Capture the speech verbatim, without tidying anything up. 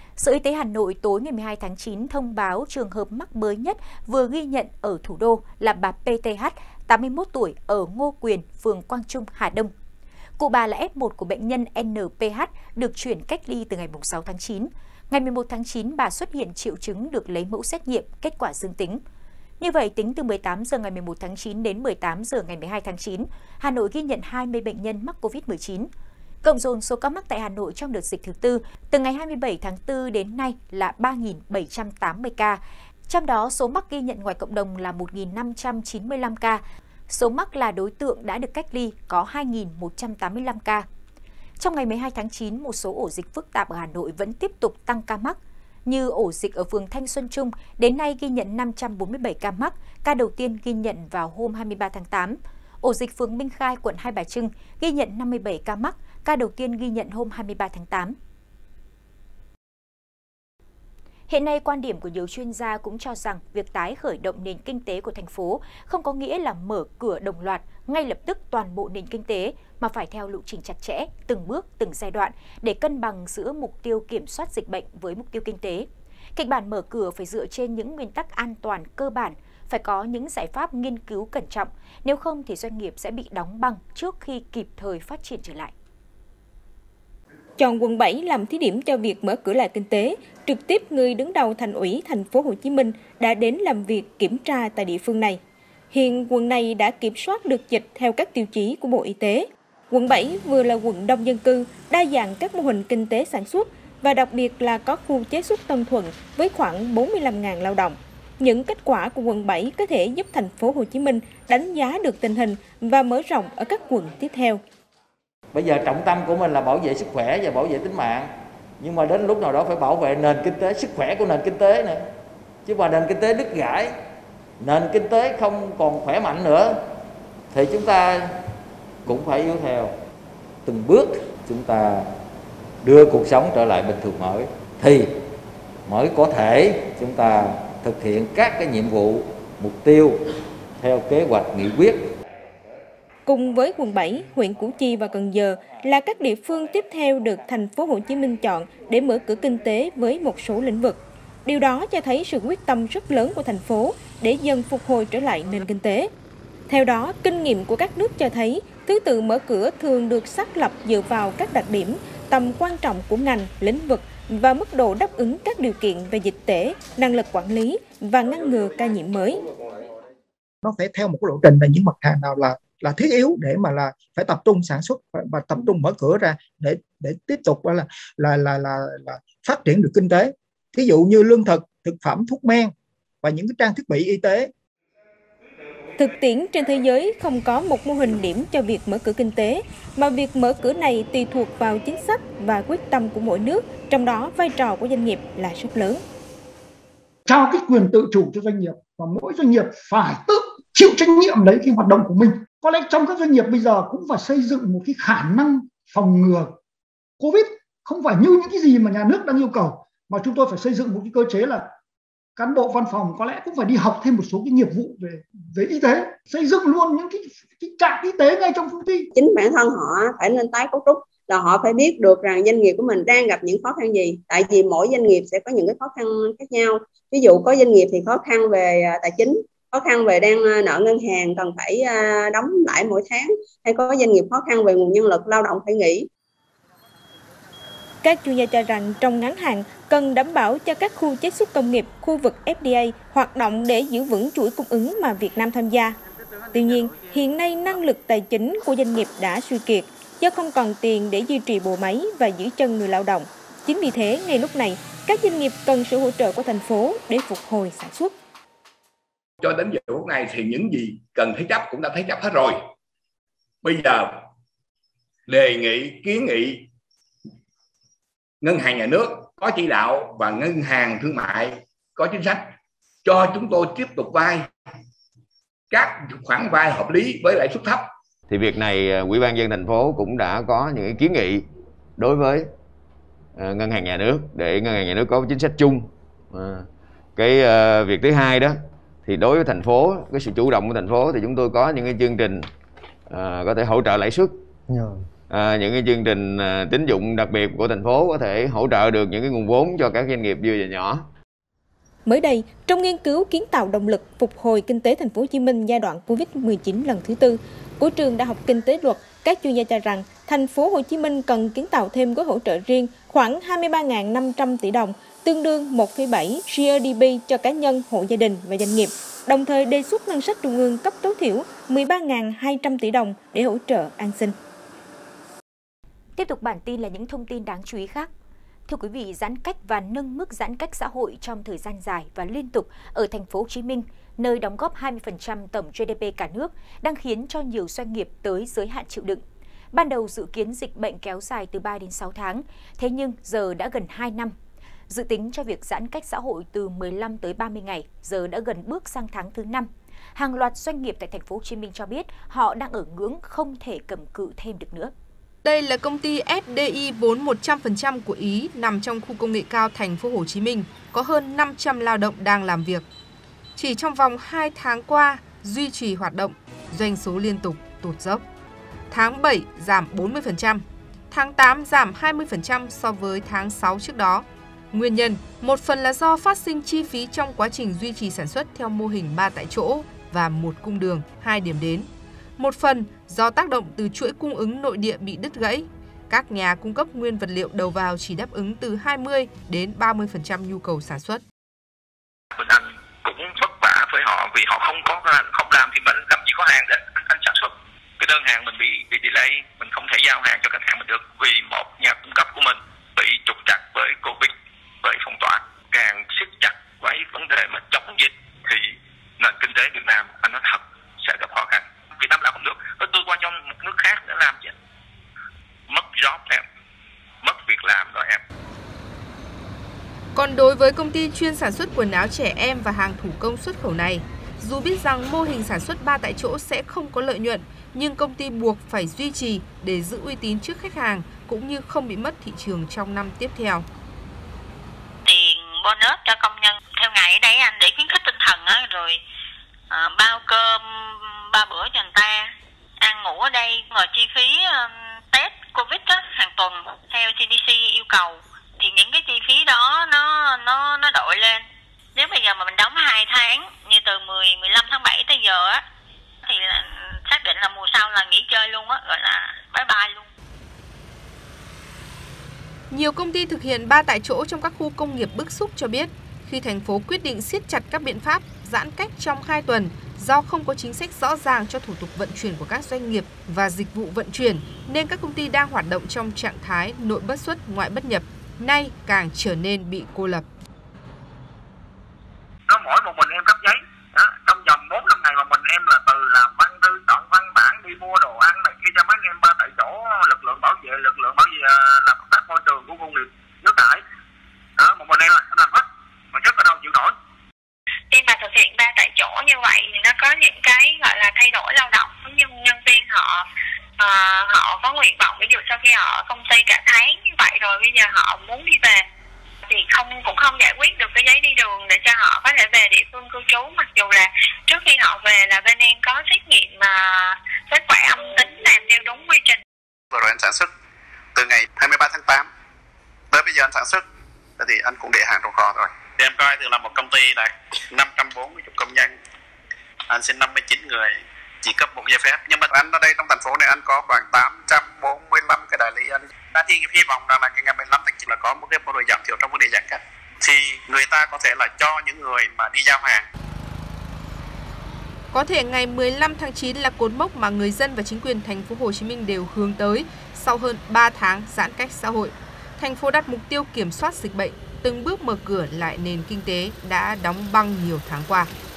Sở Y tế Hà Nội tối ngày mười hai tháng chín thông báo trường hợp mắc mới nhất vừa ghi nhận ở thủ đô là bà pê tê hát, tám mươi mốt tuổi, ở Ngô Quyền, phường Quang Trung, Hà Đông. Cụ bà là ép một của bệnh nhân en pê hát được chuyển cách ly từ ngày sáu tháng chín. Ngày mười một tháng chín, bà xuất hiện triệu chứng được lấy mẫu xét nghiệm, kết quả dương tính. Như vậy, tính từ mười tám giờ ngày mười một tháng chín đến mười tám giờ ngày mười hai tháng chín, Hà Nội ghi nhận hai mươi bệnh nhân mắc Covid mười chín. Cộng dồn số ca mắc tại Hà Nội trong đợt dịch thứ tư từ ngày hai mươi bảy tháng tư đến nay là ba nghìn bảy trăm tám mươi ca. Trong đó, số mắc ghi nhận ngoài cộng đồng là một nghìn năm trăm chín mươi lăm ca. Số mắc là đối tượng đã được cách ly có hai nghìn một trăm tám mươi lăm ca. Trong ngày mười hai tháng chín, một số ổ dịch phức tạp ở Hà Nội vẫn tiếp tục tăng ca mắc. Như ổ dịch ở phường Thanh Xuân Trung, đến nay ghi nhận năm trăm bốn mươi bảy ca mắc, ca đầu tiên ghi nhận vào hôm hai mươi ba tháng tám. Ổ dịch phường Minh Khai, quận Hai Bà Trưng ghi nhận năm mươi bảy ca mắc, ca đầu tiên ghi nhận hôm hai mươi ba tháng tám. Hiện nay, quan điểm của nhiều chuyên gia cũng cho rằng việc tái khởi động nền kinh tế của thành phố không có nghĩa là mở cửa đồng loạt ngay lập tức toàn bộ nền kinh tế, mà phải theo lộ trình chặt chẽ, từng bước, từng giai đoạn để cân bằng giữa mục tiêu kiểm soát dịch bệnh với mục tiêu kinh tế. Kịch bản mở cửa phải dựa trên những nguyên tắc an toàn cơ bản, phải có những giải pháp nghiên cứu cẩn trọng, nếu không thì doanh nghiệp sẽ bị đóng băng trước khi kịp thời phát triển trở lại. Chọn quận bảy làm thí điểm cho việc mở cửa lại kinh tế, trực tiếp người đứng đầu Thành ủy Thành phố Hồ Chí Minh đã đến làm việc kiểm tra tại địa phương này. Hiện quận này đã kiểm soát được dịch theo các tiêu chí của Bộ Y tế. Quận bảy vừa là quận đông dân cư, đa dạng các mô hình kinh tế sản xuất và đặc biệt là có khu chế xuất Tân Thuận với khoảng bốn mươi lăm nghìn lao động. Những kết quả của quận bảy có thể giúp Thành phố Hồ Chí Minh đánh giá được tình hình và mở rộng ở các quận tiếp theo. Bây giờ trọng tâm của mình là bảo vệ sức khỏe và bảo vệ tính mạng. Nhưng mà đến lúc nào đó phải bảo vệ nền kinh tế, sức khỏe của nền kinh tế nữa. Chứ mà nền kinh tế đứt gãy, nền kinh tế không còn khỏe mạnh nữa, thì chúng ta cũng phải yếu theo. Từng bước chúng ta đưa cuộc sống trở lại bình thường mới, thì mới có thể chúng ta thực hiện các cái nhiệm vụ, mục tiêu theo kế hoạch nghị quyết. Cùng với quận bảy, huyện Củ Chi và Cần Giờ là các địa phương tiếp theo được Thành phố Hồ Chí Minh chọn để mở cửa kinh tế với một số lĩnh vực. Điều đó cho thấy sự quyết tâm rất lớn của thành phố để dần phục hồi trở lại nền kinh tế. Theo đó, kinh nghiệm của các nước cho thấy thứ tự mở cửa thường được xác lập dựa vào các đặc điểm, tầm quan trọng của ngành, lĩnh vực và mức độ đáp ứng các điều kiện về dịch tễ, năng lực quản lý và ngăn ngừa ca nhiễm mới. Nó phải theo một cái lộ trình là những mặt hàng nào là là thiết yếu để mà là phải tập trung sản xuất và, và tập trung mở cửa ra để để tiếp tục là là là là, là phát triển được kinh tế. Thí dụ như lương thực, thực phẩm, thuốc men và những cái trang thiết bị y tế. Thực tiễn trên thế giới không có một mô hình điểm cho việc mở cửa kinh tế, mà việc mở cửa này tùy thuộc vào chính sách và quyết tâm của mỗi nước, trong đó vai trò của doanh nghiệp là rất lớn. Trao cái quyền tự chủ cho doanh nghiệp và mỗi doanh nghiệp phải tự chịu trách nhiệm lấy cái hoạt động của mình. Có lẽ trong các doanh nghiệp bây giờ cũng phải xây dựng một cái khả năng phòng ngừa Covid, không phải như những cái gì mà nhà nước đang yêu cầu, mà chúng tôi phải xây dựng một cái cơ chế là cán bộ văn phòng có lẽ cũng phải đi học thêm một số cái nghiệp vụ về về y tế, xây dựng luôn những cái, cái trạm y tế ngay trong công ty. Chính bản thân họ phải nên tái cấu trúc, là họ phải biết được rằng doanh nghiệp của mình đang gặp những khó khăn gì, tại vì mỗi doanh nghiệp sẽ có những cái khó khăn khác nhau. Ví dụ có doanh nghiệp thì khó khăn về tài chính, khó khăn về đang nợ ngân hàng cần phải đóng lại mỗi tháng, hay có doanh nghiệp khó khăn về nguồn nhân lực lao động phải nghỉ. Các chuyên gia cho rằng trong ngắn hạn cần đảm bảo cho các khu chế xuất công nghiệp, khu vực ép đê a hoạt động để giữ vững chuỗi cung ứng mà Việt Nam tham gia. Tuy nhiên, hiện nay năng lực tài chính của doanh nghiệp đã suy kiệt do không còn tiền để duy trì bộ máy và giữ chân người lao động. Chính vì thế, ngay lúc này, các doanh nghiệp cần sự hỗ trợ của thành phố để phục hồi sản xuất. Cho đến giờ phút này thì những gì cần thế chấp cũng đã thế chấp hết rồi. Bây giờ đề nghị, kiến nghị ngân hàng nhà nước có chỉ đạo và ngân hàng thương mại có chính sách cho chúng tôi tiếp tục vay các khoản vay hợp lý với lãi suất thấp. Thì việc này Ủy ban nhân dân thành phố cũng đã có những kiến nghị đối với uh, ngân hàng nhà nước để ngân hàng nhà nước có chính sách chung. Uh, cái uh, việc thứ hai đó thì đối với thành phố, cái sự chủ động của thành phố thì chúng tôi có những cái chương trình uh, có thể hỗ trợ lãi suất. Yeah. à, những cái chương trình à, tín dụng đặc biệt của thành phố có thể hỗ trợ được những cái nguồn vốn cho các doanh nghiệp vừa và nhỏ. Mới đây, trong nghiên cứu kiến tạo động lực phục hồi kinh tế thành phố Hồ Chí Minh giai đoạn Covid mười chín lần thứ tư của trường Đại học Kinh tế Luật, các chuyên gia cho rằng thành phố Hồ Chí Minh cần kiến tạo thêm gói hỗ trợ riêng khoảng hai mươi ba nghìn năm trăm tỷ đồng, tương đương một phẩy bảy giê đê pê cho cá nhân, hộ gia đình và doanh nghiệp. Đồng thời đề xuất ngân sách trung ương cấp tối thiểu mười ba nghìn hai trăm tỷ đồng để hỗ trợ an sinh. Tiếp tục bản tin là những thông tin đáng chú ý khác. Thưa quý vị, giãn cách và nâng mức giãn cách xã hội trong thời gian dài và liên tục ở thành phố Hồ Chí Minh, nơi đóng góp hai mươi phần trăm tổng giê đê pê cả nước, đang khiến cho nhiều doanh nghiệp tới giới hạn chịu đựng. Ban đầu dự kiến dịch bệnh kéo dài từ ba đến sáu tháng, thế nhưng giờ đã gần hai năm. Dự tính cho việc giãn cách xã hội từ mười lăm tới ba mươi ngày, giờ đã gần bước sang tháng thứ năm. Hàng loạt doanh nghiệp tại thành phố Hồ Chí Minh cho biết họ đang ở ngưỡng không thể cầm cự thêm được nữa. Đây là công ty ép đê i vốn một trăm phần trăm của Ý nằm trong khu công nghệ cao thành phố Hồ Chí Minh, có hơn năm trăm lao động đang làm việc. Chỉ trong vòng hai tháng qua, duy trì hoạt động, doanh số liên tục tụt dốc. Tháng bảy giảm bốn mươi phần trăm, tháng tám giảm hai mươi phần trăm so với tháng sáu trước đó. Nguyên nhân, một phần là do phát sinh chi phí trong quá trình duy trì sản xuất theo mô hình ba tại chỗ và một cung đường, hai điểm đến. Một phần do tác động từ chuỗi cung ứng nội địa bị đứt gãy. Các nhà cung cấp nguyên vật liệu đầu vào chỉ đáp ứng từ hai mươi đến ba mươi phần trăm nhu cầu sản xuất. Mình anh cũng vất vả với họ vì họ không có không làm thì mình làm gì có hàng để anh, anh sản xuất. Cái đơn hàng mình bị bị delay, mình không thể giao hàng cho khách hàng mình được vì một nhà cung cấp của mình bị trục trặc bởi Covid, bởi phong tỏa. Càng siết chặt với vấn đề mà chống dịch thì nền kinh tế Việt Nam anh nói thật sẽ gặp khó khăn. Việt Nam làm không được, tôi qua trong một nước khác để làm chứ. Mất job em, mất việc làm rồi em. Còn đối với công ty chuyên sản xuất quần áo trẻ em và hàng thủ công xuất khẩu này, dù biết rằng mô hình sản xuất ba tại chỗ sẽ không có lợi nhuận, nhưng công ty buộc phải duy trì để giữ uy tín trước khách hàng cũng như không bị mất thị trường trong năm tiếp theo. Tiền bonus cho công nhân theo ngày ở đây anh để khuyến khích tinh thần á, rồi à, bao cơm ba bữa cho người ta, ăn ngủ ở đây, rồi chi phí uh, test Covid á, hàng tuần theo xê đê xê yêu cầu thì những cái chi phí đó nó nó nó đội lên. Nếu bây giờ mà mình đóng hai tháng như từ mười, mười lăm tháng bảy tới giờ á thì là, xác định là mùa sau là nghỉ chơi luôn á, gọi là bye bye luôn. Nhiều công ty thực hiện ba tại chỗ trong các khu công nghiệp bức xúc cho biết khi thành phố quyết định siết chặt các biện pháp giãn cách trong hai tuần do không có chính sách rõ ràng cho thủ tục vận chuyển của các doanh nghiệp và dịch vụ vận chuyển nên các công ty đang hoạt động trong trạng thái nội bất xuất ngoại bất nhập, nay càng trở nên bị cô lập. Nó mỗi một mình em cấp giấy, đó, trong vòng bốn năm ngày mà mình em là từ làm văn thư, soạn văn bản, đi mua đồ ăn này kia cho mấy anh em ba tại chỗ, lực lượng bảo vệ, lực lượng bảo vệ làm công tác môi trường của công nghiệp nước thải, đó, một mình em là em làm hết, mà rất là đâu chịu nổi. Khi mà thực hiện ba tại chỗ như vậy thì nó có những cái gọi là thay đổi lao động, giống như nhân viên họ uh, họ có nguyện vọng, ví dụ sau khi họ ở công ty cả tháng như vậy rồi bây giờ họ muốn đi về thì không cũng không giải quyết được cái giấy đi đường để cho họ có thể về địa phương cư trú, mặc dù là trước khi họ về là bên em có xét nghiệm mà uh, kết quả âm tính làm theo đúng quy trình. Vừa rồi anh sản xuất từ ngày hai mươi ba tháng tám tới bây giờ anh sản xuất thì anh cũng để hàng trong kho rồi. Thì em coi từ là một công ty là năm trăm bốn mươi công nhân, anh xin năm mươi chín người, chỉ cấp một giấy phép. Nhưng mà anh ở đây trong thành phố này anh có khoảng tám trăm bốn mươi lăm cái đại lý anh. Đã thì hy vọng rằng là cái ngày mười lăm tháng chín là có một cái bộ đội giảm thiểu trong vấn đề giãn cách. Thì người ta có thể là cho những người mà đi giao hàng. Có thể ngày mười lăm tháng chín là cột mốc mà người dân và chính quyền thành phố Hồ Chí Minh đều hướng tới sau hơn ba tháng giãn cách xã hội. Thành phố đặt mục tiêu kiểm soát dịch bệnh, từng bước mở cửa lại nền kinh tế đã đóng băng nhiều tháng qua.